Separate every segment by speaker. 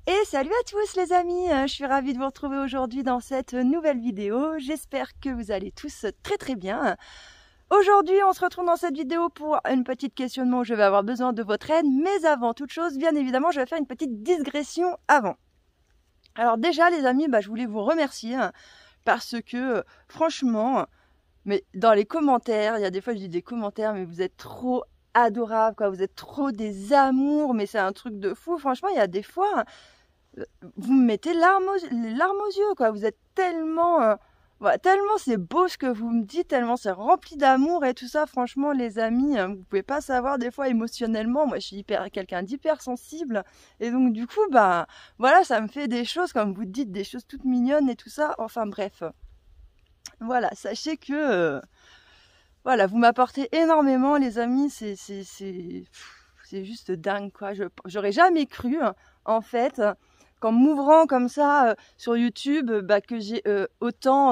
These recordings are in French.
Speaker 1: Et salut à tous les amis, je suis ravie de vous retrouver aujourd'hui dans cette nouvelle vidéo. J'espère que vous allez tous très bien. Aujourd'hui, on se retrouve dans cette vidéo pour une petite questionnement où je vais avoir besoin de votre aide. Mais avant toute chose, bien évidemment, je vais faire une petite digression avant. Alors déjà les amis, je voulais vous remercier parce que franchement, mais dans les commentaires, il y a des fois je dis des commentaires, mais vous êtes trop adorables, quoi. Vous êtes trop des amours, mais c'est un truc de fou. Franchement, il y a des fois... vous me mettez les larmes aux yeux, quoi. Vous êtes tellement, voilà, tellement c'est beau ce que vous me dites, tellement c'est rempli d'amour et tout ça. Franchement, les amis, vous pouvez pas savoir des fois émotionnellement. Moi, je suis quelqu'un d'hyper sensible, et donc du coup, voilà, ça me fait des choses, comme vous dites, des choses toutes mignonnes et tout ça. Enfin bref, voilà, sachez que, voilà, vous m'apportez énormément, les amis. C'est juste dingue, quoi. J'aurais jamais cru, en fait, qu'en m'ouvrant comme ça sur YouTube, que j'ai autant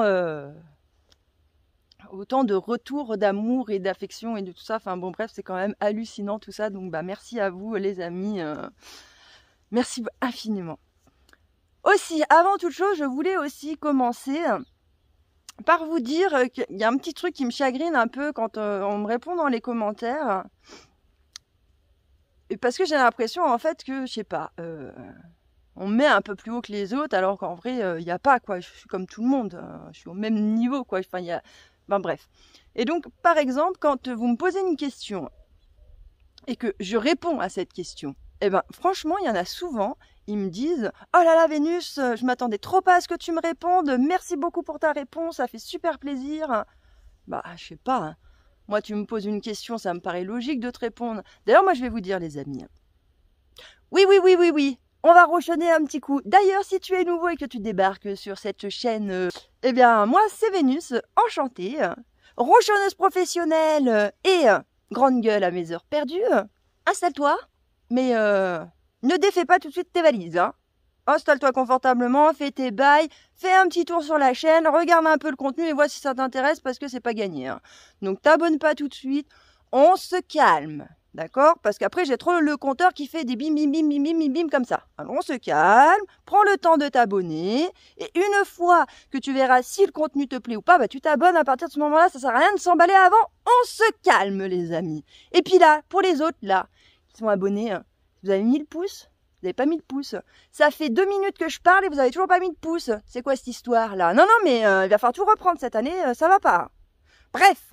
Speaker 1: de retours d'amour et d'affection et de tout ça. Enfin bon, bref, c'est quand même hallucinant tout ça. Donc merci à vous les amis. Merci infiniment. Aussi, avant toute chose, je voulais aussi commencer par vous dire qu'il y a un petit truc qui me chagrine un peu quand on me répond dans les commentaires. Et parce que j'ai l'impression en fait que, je sais pas... on me met un peu plus haut que les autres, alors qu'en vrai, il n'y a pas, quoi. Je suis comme tout le monde, je suis au même niveau, quoi. Enfin, il y a... bref. Et donc, par exemple, quand vous me posez une question et que je réponds à cette question, franchement, il y en a souvent, ils me disent « Oh là là, Vénus, je m'attendais trop pas à ce que tu me répondes, merci beaucoup pour ta réponse, ça fait super plaisir. » Je sais pas, hein. Moi, tu me poses une question, ça me paraît logique de te répondre. D'ailleurs, moi, je vais vous dire, les amis. Oui. On va ronchonner un petit coup. D'ailleurs, si tu es nouveau et que tu débarques sur cette chaîne, moi, c'est Vénus, enchantée, ronchonneuse professionnelle et grande gueule à mes heures perdues. Installe-toi, mais ne défais pas tout de suite tes valises, hein. Installe-toi confortablement, fais tes bails, fais un petit tour sur la chaîne, regarde un peu le contenu et vois si ça t'intéresse parce que c'est pas gagné, hein. Donc, t'abonnes pas tout de suite, on se calme. D'accord? Parce qu'après, j'ai trop le compteur qui fait des bim, bim, bim, bim, bim, bim, bim, comme ça. Alors, on se calme, prends le temps de t'abonner. Et une fois que tu verras si le contenu te plaît ou pas, tu t'abonnes. À partir de ce moment-là, ça sert à rien de s'emballer avant. On se calme, les amis. Et puis là, pour les autres, là, qui sont abonnés, vous avez mis le pouce? Vous n'avez pas mis le pouce? Ça fait 2 minutes que je parle et vous avez toujours pas mis de pouce. C'est quoi cette histoire-là? Non, mais il va falloir tout reprendre cette année, ça va pas. Bref.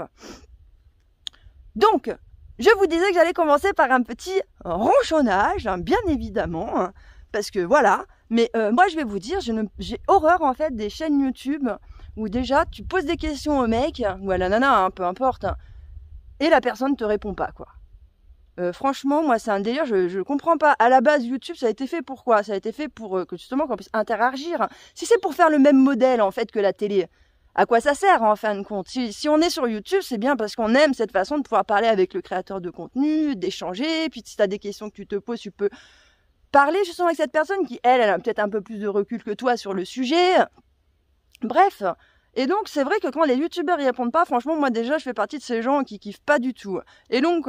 Speaker 1: Donc... je vous disais que j'allais commencer par un petit ronchonnage, bien évidemment, parce que voilà. Mais moi, je vais vous dire, j'ai horreur en fait des chaînes YouTube où déjà tu poses des questions au mec ou à la nana, peu importe, et la personne ne te répond pas, quoi. Franchement, moi, c'est un délire, je comprends pas. À la base, YouTube, ça a été fait pour quoi? Ça a été fait pour que justement qu'on puisse interagir. Si c'est pour faire le même modèle en fait que la télé, à quoi ça sert en fin de compte? Si on est sur YouTube, c'est bien parce qu'on aime cette façon de pouvoir parler avec le créateur de contenu, d'échanger, puis si tu as des questions que tu te poses, tu peux parler justement avec cette personne qui, elle a peut-être un peu plus de recul que toi sur le sujet. Bref. Et donc, c'est vrai que quand les youtubeurs y répondent pas, franchement, moi déjà, je fais partie de ces gens qui kiffent pas du tout. Et donc,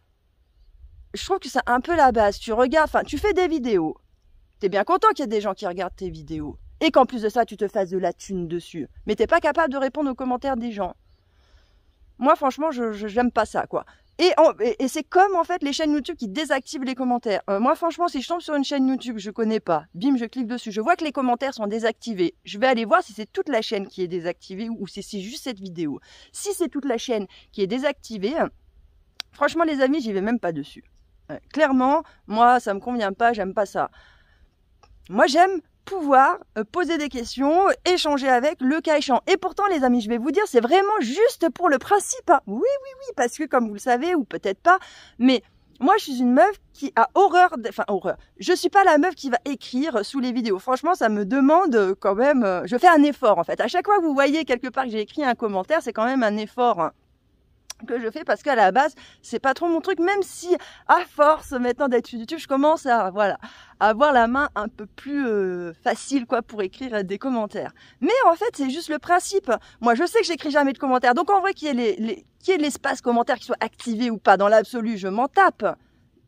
Speaker 1: je trouve que c'est un peu la base. Tu regardes, tu fais des vidéos. T'es bien content qu'il y ait des gens qui regardent tes vidéos. Et qu'en plus de ça, tu te fasses de la thune dessus. Mais t'es pas capable de répondre aux commentaires des gens. Moi, franchement, j'aime pas ça, quoi. Et c'est comme, en fait, les chaînes YouTube qui désactivent les commentaires. Moi, franchement, si je tombe sur une chaîne YouTube, je connais pas. Bim, je clique dessus. Je vois que les commentaires sont désactivés. Je vais aller voir si c'est toute la chaîne qui est désactivée ou si c'est juste cette vidéo. Si c'est toute la chaîne qui est désactivée, franchement, les amis, j'y vais même pas dessus. Clairement, moi, ça me convient pas, j'aime pas ça. Moi, j'aime pouvoir poser des questions, échanger avec, le cas échéant. Et pourtant, les amis, je vais vous dire, c'est vraiment juste pour le principe, hein. Oui, parce que comme vous le savez, ou peut-être pas, mais moi, je suis une meuf qui a horreur, horreur. Je suis pas la meuf qui va écrire sous les vidéos. Franchement, ça me demande quand même, je fais un effort, en fait. À chaque fois que vous voyez quelque part que j'ai écrit un commentaire, c'est quand même un effort, hein, que je fais parce qu'à la base c'est pas trop mon truc, même si à force maintenant d'être sur YouTube je commence à avoir la main un peu plus facile, quoi, pour écrire des commentaires. Mais en fait c'est juste le principe. Moi je sais que j'écris jamais de commentaires, donc en vrai qu'il y ait l'espace commentaire qui soit activé ou pas, dans l'absolu je m'en tape.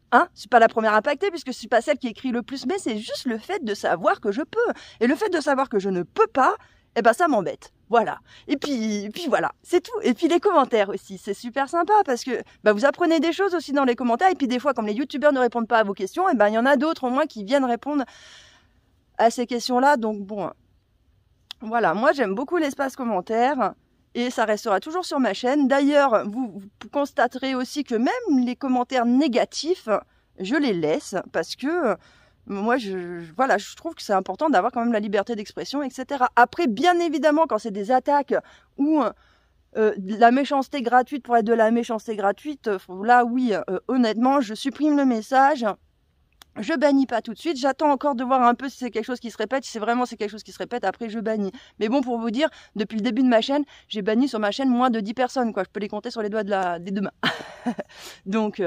Speaker 1: Hein, je suis pas la première impactée puisque je suis pas celle qui écrit le plus, mais c'est juste le fait de savoir que je peux. Et le fait de savoir que je ne peux pas, eh ben ça m'embête. Voilà. Et puis voilà, c'est tout. Et puis les commentaires aussi, c'est super sympa parce que bah, vous apprenez des choses aussi dans les commentaires. Et puis des fois, comme les youtubeurs ne répondent pas à vos questions, eh ben il y en a d'autres au moins qui viennent répondre à ces questions-là. Donc bon, voilà, moi j'aime beaucoup l'espace commentaire. Et ça restera toujours sur ma chaîne. D'ailleurs, vous constaterez aussi que même les commentaires négatifs, je les laisse parce que moi, voilà, je trouve que c'est important d'avoir quand même la liberté d'expression, etc. Après, bien évidemment, quand c'est des attaques ou de la méchanceté gratuite pour être de la méchanceté gratuite, là, oui, honnêtement, je supprime le message. Je bannis pas tout de suite, j'attends encore de voir un peu si c'est quelque chose qui se répète. Si c'est vraiment quelque chose qui se répète, après je bannis. Mais bon, pour vous dire, depuis le début de ma chaîne, j'ai banni sur ma chaîne moins de 10 personnes, quoi. Je peux les compter sur les doigts des deux mains. Donc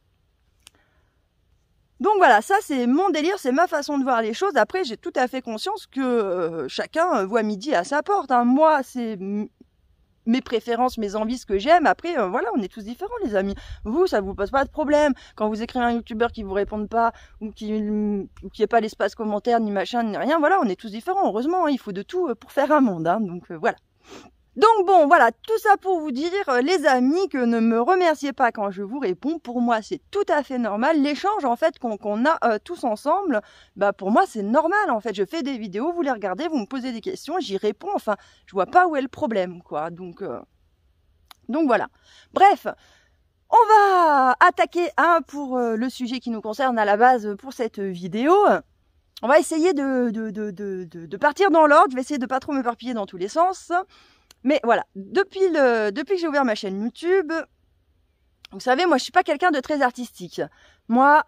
Speaker 1: voilà, ça c'est mon délire, c'est ma façon de voir les choses. Après, j'ai tout à fait conscience que chacun voit midi à sa porte. Hein. Moi, c'est mes préférences, mes envies, ce que j'aime. Après, voilà, on est tous différents, les amis. Vous, ça vous pose pas de problème. Quand vous écrivez un youtubeur qui vous réponde pas, ou qui ait pas l'espace commentaire, ni machin, ni rien, voilà, on est tous différents. Heureusement, hein, il faut de tout pour faire un monde. Hein, donc, voilà. Donc bon, voilà, tout ça pour vous dire, les amis, que ne me remerciez pas quand je vous réponds. Pour moi, c'est tout à fait normal. L'échange, en fait, qu'on a tous ensemble, bah pour moi, c'est normal. En fait, je fais des vidéos, vous les regardez, vous me posez des questions, j'y réponds. Enfin, je vois pas où est le problème, quoi. Donc voilà. Bref, on va attaquer pour le sujet qui nous concerne à la base pour cette vidéo. On va essayer de partir dans l'ordre. Je vais essayer de pas trop m'éparpiller dans tous les sens. Mais voilà, depuis que j'ai ouvert ma chaîne YouTube, vous savez, moi je suis pas quelqu'un de très artistique. Moi,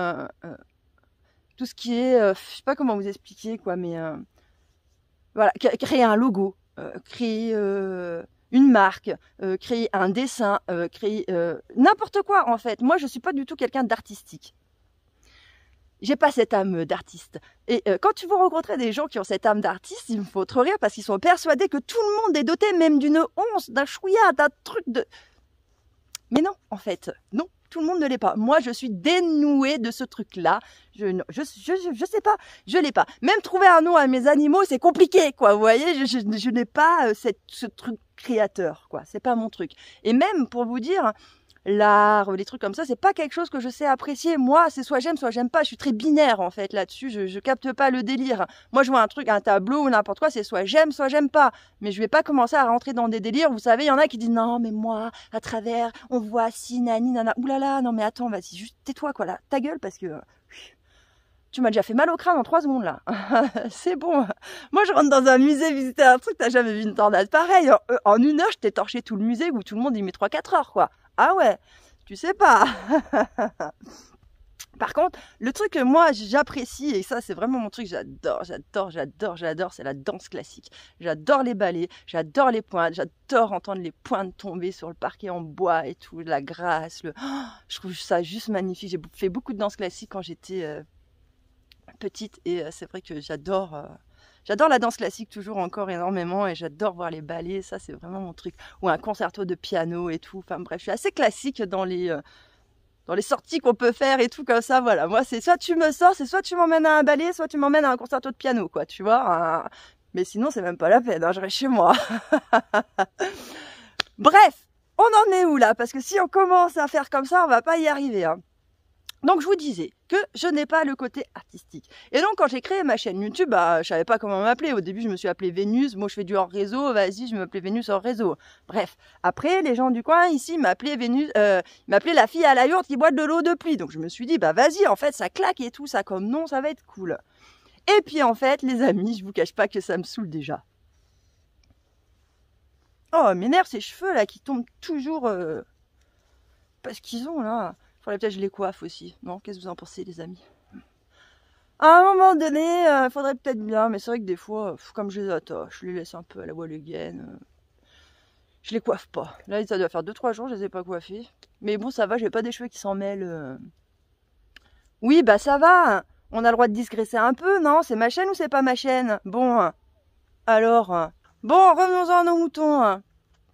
Speaker 1: tout ce qui est, je sais pas comment vous expliquer quoi, mais voilà, créer un logo, créer une marque, créer un dessin, créer n'importe quoi en fait. Moi je suis pas du tout quelqu'un d'artistique. J'ai pas cette âme d'artiste. Et quand tu vous rencontrer des gens qui ont cette âme d'artiste, il me faut trop rire parce qu'ils sont persuadés que tout le monde est doté même d'une once, d'un chouïa, d'un truc de... Mais non, en fait, non, tout le monde ne l'est pas. Moi, je suis dénouée de ce truc-là. Je sais pas, je l'ai pas. Même trouver un nom à mes animaux, c'est compliqué, quoi. Vous voyez, je n'ai pas ce truc créateur, quoi. C'est pas mon truc. Et même, pour vous dire... l'art, les trucs comme ça, c'est pas quelque chose que je sais apprécier. Moi, c'est soit j'aime pas. Je suis très binaire en fait là-dessus. Je capte pas le délire. Moi, je vois un truc, un tableau ou n'importe quoi, c'est soit j'aime pas. Mais je vais pas commencer à rentrer dans des délires. Vous savez, il y en a qui disent non, mais moi, à travers, on voit si nani nana. Oulala, non mais attends, vas-y, juste tais-toi quoi là, ta gueule parce que tu m'as déjà fait mal au crâne en 3 secondes là. C'est bon. Moi, je rentre dans un musée visiter un truc, t'as jamais vu une tornade pareille. En 1 heure, je t'ai torché tout le musée où tout le monde y met 3-4 heures quoi. Ah ouais, tu sais pas. Par contre, le truc que moi j'apprécie, et ça c'est vraiment mon truc, j'adore, c'est la danse classique. J'adore les ballets, j'adore les pointes, j'adore entendre les pointes tomber sur le parquet en bois et tout, la grâce. Je trouve ça juste magnifique. J'ai fait beaucoup de danse classique quand j'étais petite et c'est vrai que j'adore la danse classique toujours encore énormément et j'adore voir les ballets, ça c'est vraiment mon truc. Ou un concerto de piano et tout, enfin bref, je suis assez classique dans les sorties qu'on peut faire et tout comme ça, voilà. Moi c'est soit tu me sors, c'est soit tu m'emmènes à un ballet, soit tu m'emmènes à un concerto de piano, quoi, tu vois. Mais sinon c'est même pas la peine, hein, je reste chez moi. Bref, on en est où là? Parce que si on commence à faire comme ça, on va pas y arriver, hein. Donc je vous disais que je n'ai pas le côté artistique. Et donc quand j'ai créé ma chaîne YouTube, bah, je savais pas comment m'appeler. Au début je me suis appelée Vénus, moi je fais du hors réseau, vas-y je m'appelais Vénus hors réseau. Bref, après les gens du coin ici m'appelaient Vénus, m'appelaient la fille à la yourte qui boit de l'eau de pluie. Donc je me suis dit bah vas-y, en fait ça claque et tout, ça comme nom, ça va être cool. Et puis en fait les amis, je vous cache pas que ça me saoule déjà. Oh m'énerve ces cheveux là qui tombent toujours parce qu'ils ont là. Faudrait peut-être que je les coiffe aussi. Non, qu'est-ce que vous en pensez, les amis? À un moment donné, faudrait peut-être bien, mais c'est vrai que des fois, comme je les attache, je les laisse un peu à la voile gaine. Je les coiffe pas. Là, ça doit faire 2-3 jours, je les ai pas coiffés. Mais bon, ça va, j'ai pas des cheveux qui s'en mêlent. Oui, bah ça va. On a le droit de digresser un peu, non? C'est ma chaîne ou c'est pas ma chaîne? Bon, alors. Bon, revenons-en à nos moutons.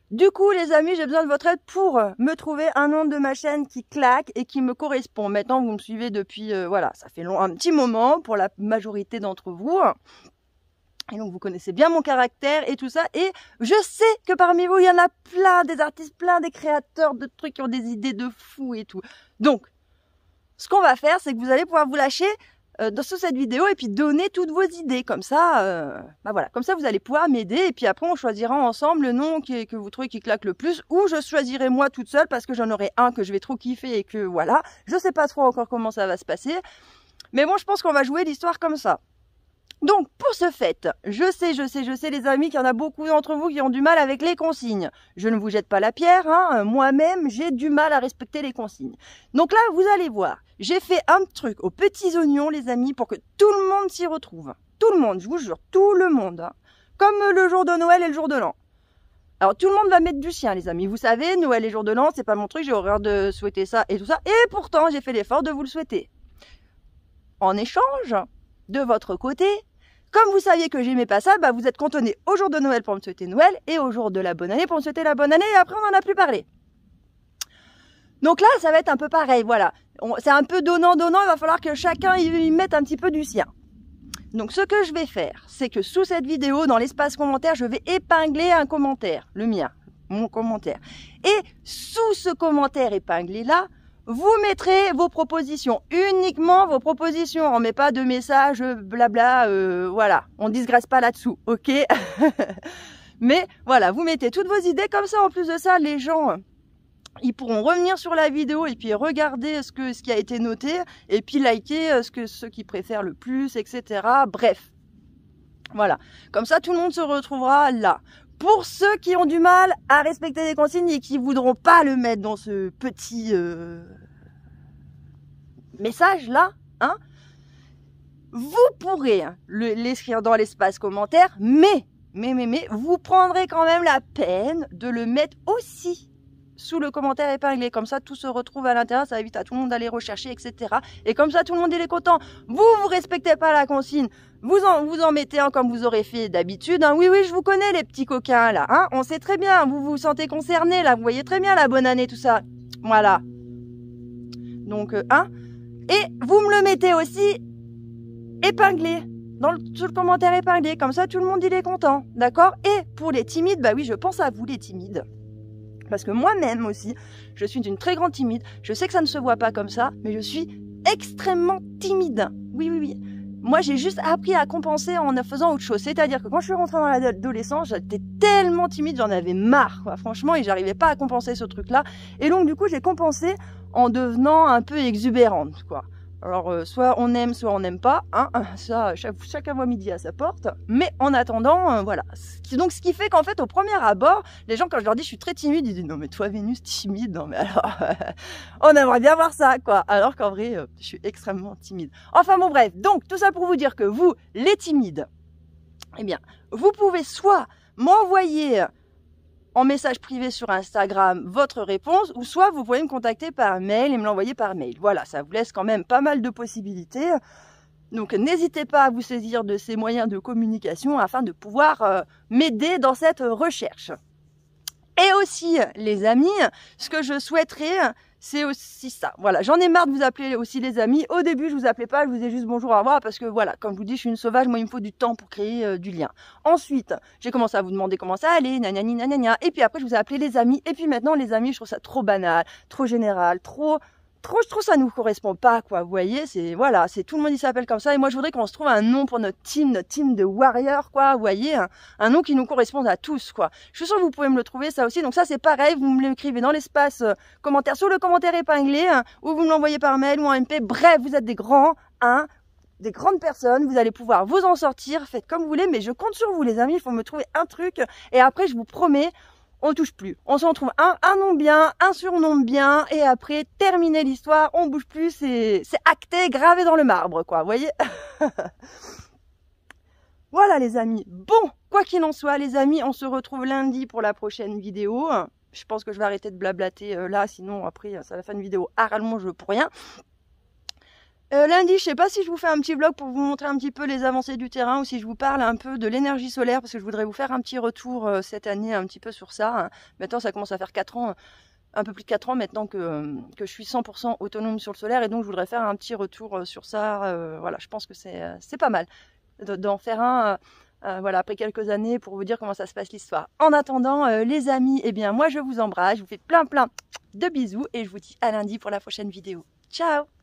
Speaker 1: Du coup, les amis, j'ai besoin de votre aide pour me trouver un nom de ma chaîne qui claque et qui me correspond. Maintenant, vous me suivez depuis, voilà, ça fait un petit moment pour la majorité d'entre vous. Et donc, vous connaissez bien mon caractère et tout ça. Et je sais que parmi vous, il y en a plein, des artistes, plein des créateurs de trucs qui ont des idées de fous et tout. Donc, ce qu'on va faire, c'est que vous allez pouvoir vous lâcher sous cette vidéo et puis donner toutes vos idées. Comme ça, bah voilà, comme ça, vous allez pouvoir m'aider. Et puis après, on choisira ensemble le nom que vous trouvez qui claque le plus. Ou je choisirai moi toute seule parce que j'en aurai un que je vais trop kiffer et que voilà. Je sais pas trop encore comment ça va se passer. Mais bon, je pense qu'on va jouer l'histoire comme ça. Donc, pour ce fait, je sais les amis qu'il y en a beaucoup d'entre vous qui ont du mal avec les consignes. Je ne vous jette pas la pierre, hein. Moi-même, j'ai du mal à respecter les consignes. Donc là, vous allez voir, j'ai fait un truc aux petits oignons, les amis, pour que tout le monde s'y retrouve. Tout le monde, je vous jure, tout le monde. Hein. Comme le jour de Noël et le jour de l'an. Alors, tout le monde va mettre du sien, les amis. Vous savez, Noël et jour de l'an, c'est pas mon truc, j'ai horreur de souhaiter ça et tout ça. Et pourtant, j'ai fait l'effort de vous le souhaiter. En échange, de votre côté, comme vous saviez que j'aimais pas ça, bah vous êtes cantonné au jour de Noël pour me souhaiter Noël et au jour de la bonne année pour me souhaiter la bonne année et après on n'en a plus parlé. Donc là, ça va être un peu pareil, voilà. C'est un peu donnant-donnant, il va falloir que chacun y mette un petit peu du sien. Donc ce que je vais faire, c'est que sous cette vidéo, dans l'espace commentaire, je vais épingler un commentaire, le mien, mon commentaire. Et sous ce commentaire épinglé là, vous mettrez vos propositions, uniquement vos propositions. On ne met pas de messages, blabla, voilà. On ne disgresse pas là-dessous, ok. Mais voilà, vous mettez toutes vos idées. Comme ça, en plus de ça, les gens, ils pourront revenir sur la vidéo et puis regarder ce qui a été noté. Et puis liker ceux qui préfèrent le plus, etc. Bref, voilà. Comme ça, tout le monde se retrouvera là. Pour ceux qui ont du mal à respecter les consignes et qui voudront pas le mettre dans ce petit message là, hein, vous pourrez l'écrire dans l'espace commentaire, mais vous prendrez quand même la peine de le mettre aussi sous le commentaire épinglé. Comme ça, tout se retrouve à l'intérieur, ça évite à tout le monde d'aller rechercher, etc. Et comme ça, tout le monde est content. Vous respectez pas la consigne. Vous en mettez un comme vous aurez fait d'habitude. Hein. Oui, je vous connais les petits coquins là. Hein. On sait très bien, vous vous sentez concernés là. Vous voyez très bien la bonne année, tout ça. Voilà. Donc, hein. Et vous me le mettez aussi épinglé. Sous le commentaire épinglé. Comme ça, tout le monde il est content. D'accord? Et pour les timides, bah oui, je pense à vous les timides. Parce que moi-même aussi, je suis une très grande timide. Je sais que ça ne se voit pas comme ça, mais je suis extrêmement timide. Oui. Moi, j'ai juste appris à compenser en faisant autre chose. C'est-à-dire que quand je suis rentrée dans l'adolescence, j'étais tellement timide, j'en avais marre, quoi, franchement, et j'arrivais pas à compenser ce truc-là. Et donc, du coup, j'ai compensé en devenant un peu exubérante, quoi. Alors, soit on aime, soit on n'aime pas, hein, ça, chacun voit midi à sa porte, mais en attendant, voilà. Donc, ce qui fait qu'en fait, au premier abord, les gens, quand je leur dis je suis très timide, ils disent non mais toi Vénus, timide, non mais alors, on aimerait bien voir ça, quoi. Alors qu'en vrai, je suis extrêmement timide. Enfin bon bref, donc tout ça pour vous dire que vous, les timides, eh bien, vous pouvez soit m'envoyer en message privé sur Instagram votre réponse, ou soit vous pouvez me contacter par mail et me l'envoyer par mail. Voilà, ça vous laisse quand même pas mal de possibilités. Donc n'hésitez pas à vous saisir de ces moyens de communication afin de pouvoir m'aider dans cette recherche. Et aussi, les amis, ce que je souhaiterais, c'est aussi ça. Voilà, j'en ai marre de vous appeler aussi les amis. Au début, je vous appelais pas, je vous disais juste bonjour, au revoir, parce que voilà, comme je vous dis, je suis une sauvage, moi il me faut du temps pour créer du lien. Ensuite, j'ai commencé à vous demander comment ça allait, nanani, nanana, et puis après, je vous ai appelé les amis, et puis maintenant, les amis, je trouve ça trop banal, trop général, trop, je trouve ça nous correspond pas, quoi, vous voyez, c'est, voilà, c'est tout le monde, il s'appelle comme ça, et moi, je voudrais qu'on se trouve un nom pour notre team de warriors, quoi, vous voyez, un nom qui nous corresponde à tous, quoi. Je suis sûre que vous pouvez me le trouver, ça aussi, donc ça, c'est pareil, vous me l'écrivez dans l'espace commentaire, sur le commentaire épinglé, hein, ou vous me l'envoyez par mail ou en MP, bref, vous êtes des grands, hein, des grandes personnes, vous allez pouvoir vous en sortir, faites comme vous voulez, mais je compte sur vous, les amis, il faut me trouver un truc, et après, je vous promets, on touche plus. On s'en trouve un nom bien, un surnom bien, et après, terminer l'histoire, on bouge plus, c'est acté, gravé dans le marbre, quoi, vous voyez. Voilà, les amis. Bon, quoi qu'il en soit, les amis, on se retrouve lundi pour la prochaine vidéo. Je pense que je vais arrêter de blablater là, sinon après, ça va faire une vidéo à rallonge pour rien. Lundi, je sais pas si je vous fais un petit vlog pour vous montrer un petit peu les avancées du terrain ou si je vous parle un peu de l'énergie solaire parce que je voudrais vous faire un petit retour cette année un petit peu sur ça. Maintenant, ça commence à faire 4 ans, un peu plus de 4 ans maintenant que je suis 100% autonome sur le solaire et donc je voudrais faire un petit retour sur ça. Voilà, je pense que c'est pas mal d'en faire un voilà, après quelques années pour vous dire comment ça se passe l'histoire. En attendant, les amis, eh bien moi je vous embrasse, je vous fais plein de bisous et je vous dis à lundi pour la prochaine vidéo. Ciao!